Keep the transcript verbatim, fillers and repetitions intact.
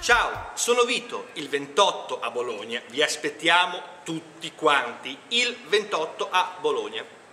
Ciao, sono Vito, il ventotto a Bologna, vi aspettiamo tutti quanti, il ventotto a Bologna.